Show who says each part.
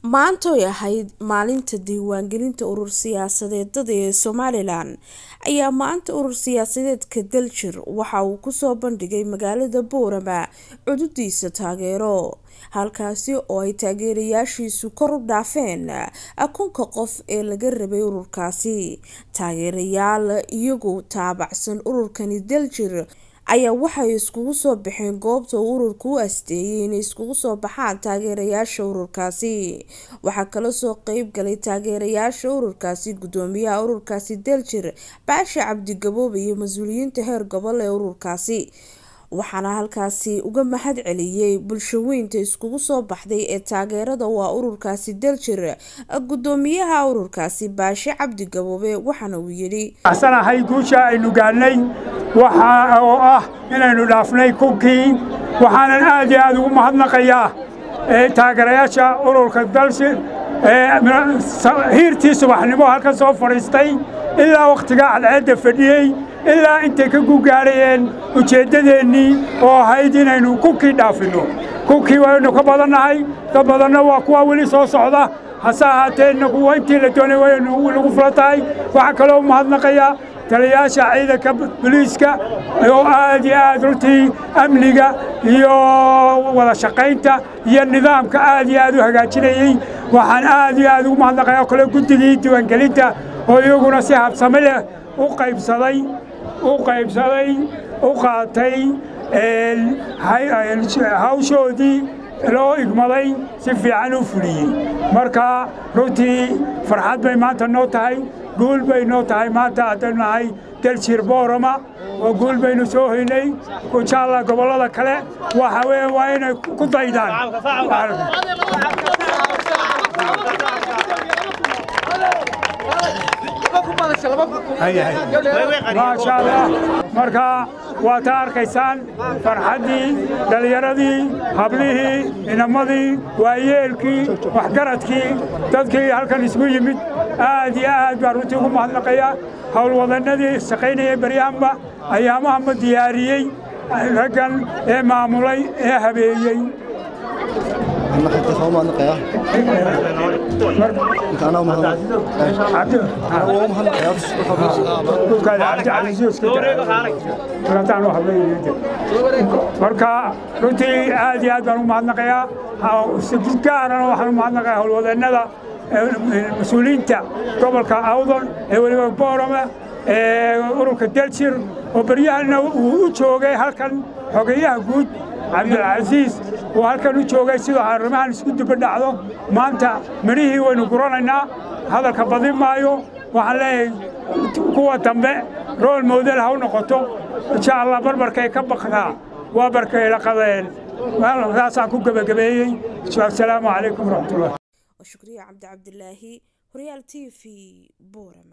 Speaker 1: maanta ay ahayd maalinta diiwaangelinta urur siyaasadeedada ee Somaliland ayaa maanta urur siyaasadeedka Daljir waxa uu ku soo bandhigay magaalada Boorama cududiisa taageero halkaasi oo ay taageerayaashiisu kor u dhaafeen akoonka qof ee laga rabay ururkaasi taageerayaal iyagu taabacsan ururkani Daljir ayaa waxay iskugu soo baxeen goobta ururku u asteeyay inay iskugu soo baxaan taageerayaasha ururkaasi waxa kala soo qayb galay taageerayaasha ururkaasi gudoomiyaha ururkaasi Daljir Baashi Cabdi Gaboobe iyo mas'uuliyiinta heer gobol ee ururkaasi waxaana halkaasi uga mahad celiyay bulshooyinka iskugu soo baxday ee taageerada waa ururkaasi Daljir gudoomiyaha ururkaasi Baashi Cabdi Gaboobe waxaana uu yiri
Speaker 2: asanahay guusha aynu gaarnay waxa oo ah inaynu dhaafnay kunkii waxaan aad ugu mahadnaqayaa taageerayaasha ururka Daljir hiirtii subaxnimo halka soo fariistay ilaa waqtiga cadceedda fadhiyay ilaa intay ka guugaarayeen ujeedadeennii oo ahayd inaynu kunkii dhaafino kunkii waynu ka badanahay dad badanna waa kuwa weli soo socda hase ahaatee kuwa intii la doonay waynu lagu fulatahay waxaa kaloo mahadnaqayaa taliyaasha ciidanka booliiska oo aad runtii amniga iyo wada shaqaynta iyo nidaamka aad u hagaajinayay waxaan aad ugu mahadnaqayaa kale guddigii diiwaangelinta oo iyaguna si habsami leh u qaybsaday u qaatay hawshoodii loo igmaday si fiican u fuliyey marka runtii farxad bay maanta noo tahay guul bay noo tahay maanta haddaynu nahay Daljir Boorama oo guul baynu soo haynay ku jaala gobolada kale waxa weeye waa inay ku daydaan ما شاء الله مركا وتاركيسان فرحدي دليردي هبليه إنمدي ويلكي وحجرتكي تذكي هالكن اسمه يمد آد بروتهم هالنقيا حول وضعنا سقينا بريامبا أيام محمد دياريي لكن معمولي هبيي
Speaker 3: ما حتى صوم عن قيا أنا ومحمد أنا ومحمد
Speaker 2: قال عبد العزيز كرتانو حبيبي مركا runtii aad baan u mahadnaqayaa si gaar ah waxaan u mahadnaqayaa howlwadeenada mas'uuliyiinta gobolka Awdal ee waliba Boorama ururka Daljir oo baryahan uu u joogay halkan xogeyaha guud عبد العزيز وهالكن وجوجي سيدو حرمان isku dib dhacdo maanta marihii waynu guranayna hadalka badin maayo waxaan leeyahay kuwa dambe role model ha u noqoto insha Allah barbarkay ka baqdaa waa barkay la qadeen waxa ku gabagabeeyay assalaamu alaykum warahmatullahi
Speaker 1: shukriya Cabdi Cabdilaahi Horyal TV Boorama